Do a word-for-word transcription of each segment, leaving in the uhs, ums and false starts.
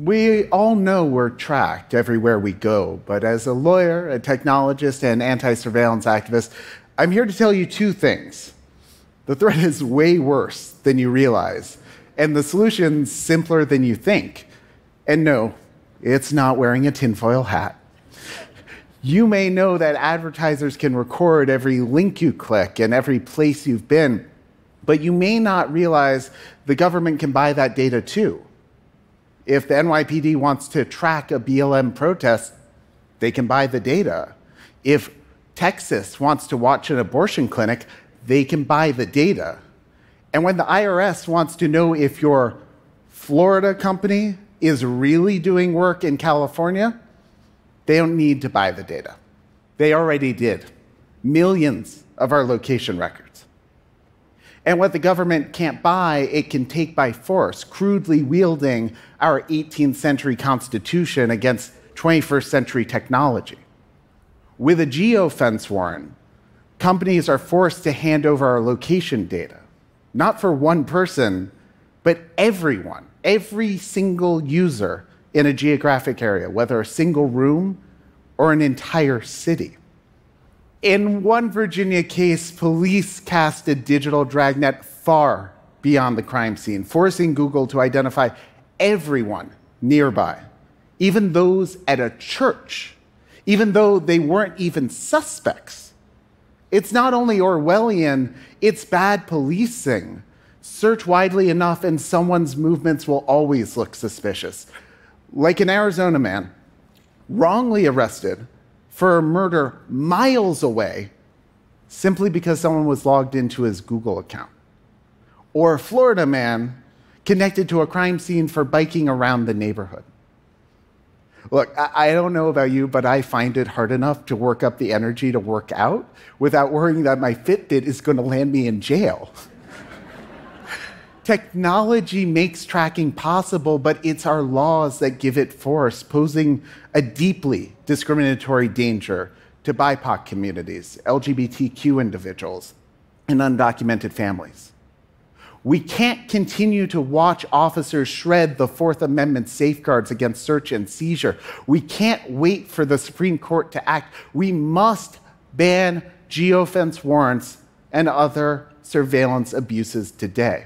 We all know we're tracked everywhere we go, but as a lawyer, a technologist, and anti-surveillance activist, I'm here to tell you two things. The threat is way worse than you realize, and the solution's simpler than you think. And no, it's not wearing a tinfoil hat. You may know that advertisers can record every link you click and every place you've been, but you may not realize the government can buy that data too. If the N Y P D wants to track a B L M protest, they can buy the data. If Texas wants to watch an abortion clinic, they can buy the data. And when the I R S wants to know if your Florida company is really doing work in California, they don't need to buy the data. They already did. Millions of our location records. And what the government can't buy, it can take by force, crudely wielding our eighteenth century Constitution against twenty-first century technology. With a geofence warrant, companies are forced to hand over our location data, not for one person, but everyone, every single user in a geographic area, whether a single room or an entire city. In one Virginia case, police cast a digital dragnet far beyond the crime scene, forcing Google to identify everyone nearby, even those at a church, even though they weren't even suspects. It's not only Orwellian, it's bad policing. Search widely enough and someone's movements will always look suspicious. Like an Arizona man, wrongly arrested for a murder miles away simply because someone was logged into his Google account. Or a Florida man connected to a crime scene for biking around the neighborhood. Look, I don't know about you, but I find it hard enough to work up the energy to work out without worrying that my Fitbit is going to land me in jail. Technology makes tracking possible, but it's our laws that give it force, posing a deeply discriminatory danger to B I P O C communities, L G B T Q individuals, and undocumented families. We can't continue to watch officers shred the Fourth Amendment safeguards against search and seizure. We can't wait for the Supreme Court to act. We must ban geofence warrants and other surveillance abuses today.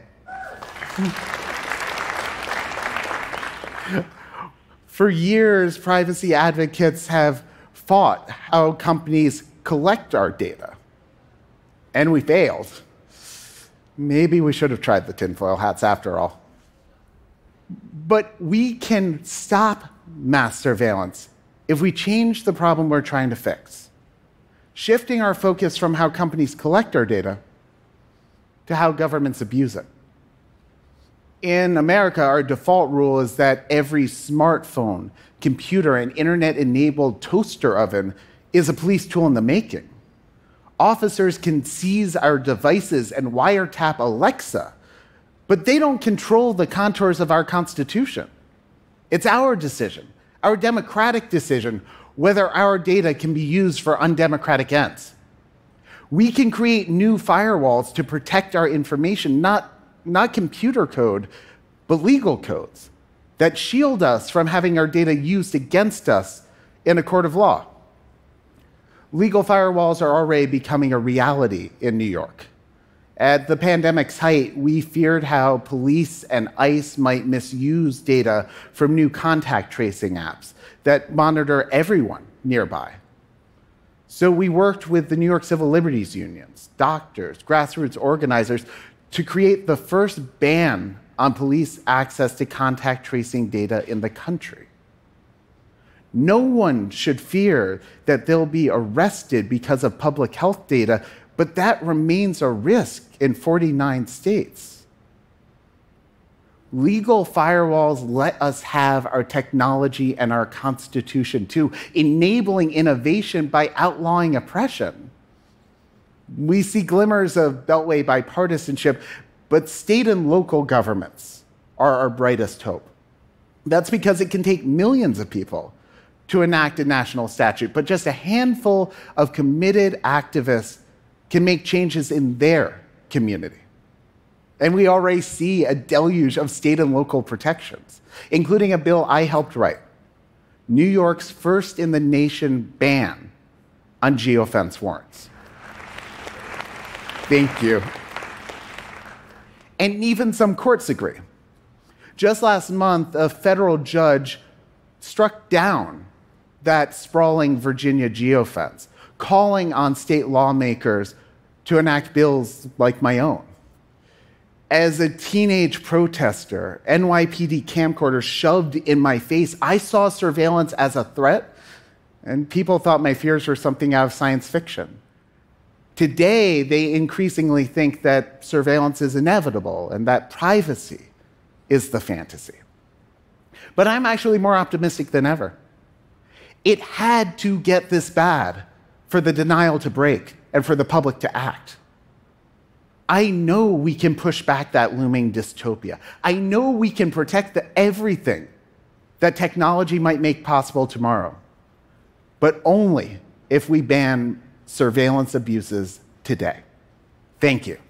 For years, privacy advocates have fought how companies collect our data, and we failed. Maybe we should have tried the tinfoil hats after all. But we can stop mass surveillance if we change the problem we're trying to fix, shifting our focus from how companies collect our data to how governments abuse it. In America, our default rule is that every smartphone, computer, and internet-enabled toaster oven is a police tool in the making. Officers can seize our devices and wiretap Alexa, but they don't control the contours of our Constitution. It's our decision, our democratic decision, whether our data can be used for undemocratic ends. We can create new firewalls to protect our information, not not computer code, but legal codes that shield us from having our data used against us in a court of law. Legal firewalls are already becoming a reality in New York. At the pandemic's height, we feared how police and ICE might misuse data from new contact tracing apps that monitor everyone nearby. So we worked with the New York Civil Liberties Unions, doctors, grassroots organizers, to create the first ban on police access to contact tracing data in the country. No one should fear that they'll be arrested because of public health data, but that remains a risk in forty-nine states. Legal firewalls let us have our technology and our Constitution too, enabling innovation by outlawing oppression. We see glimmers of Beltway bipartisanship, but state and local governments are our brightest hope. That's because it can take millions of people to enact a national statute, but just a handful of committed activists can make changes in their community. And we already see a deluge of state and local protections, including a bill I helped write, New York's first in the nation ban on geofence warrants. Thank you. And even some courts agree. Just last month, a federal judge struck down that sprawling Virginia geofence, calling on state lawmakers to enact bills like my own. As a teenage protester, N Y P D camcorders shoved in my face, I saw surveillance as a threat, and people thought my fears were something out of science fiction. Today, they increasingly think that surveillance is inevitable and that privacy is the fantasy. But I'm actually more optimistic than ever. It had to get this bad for the denial to break and for the public to act. I know we can push back that looming dystopia. I know we can protect the everything that technology might make possible tomorrow, but only if we ban surveillance abuses today. Thank you.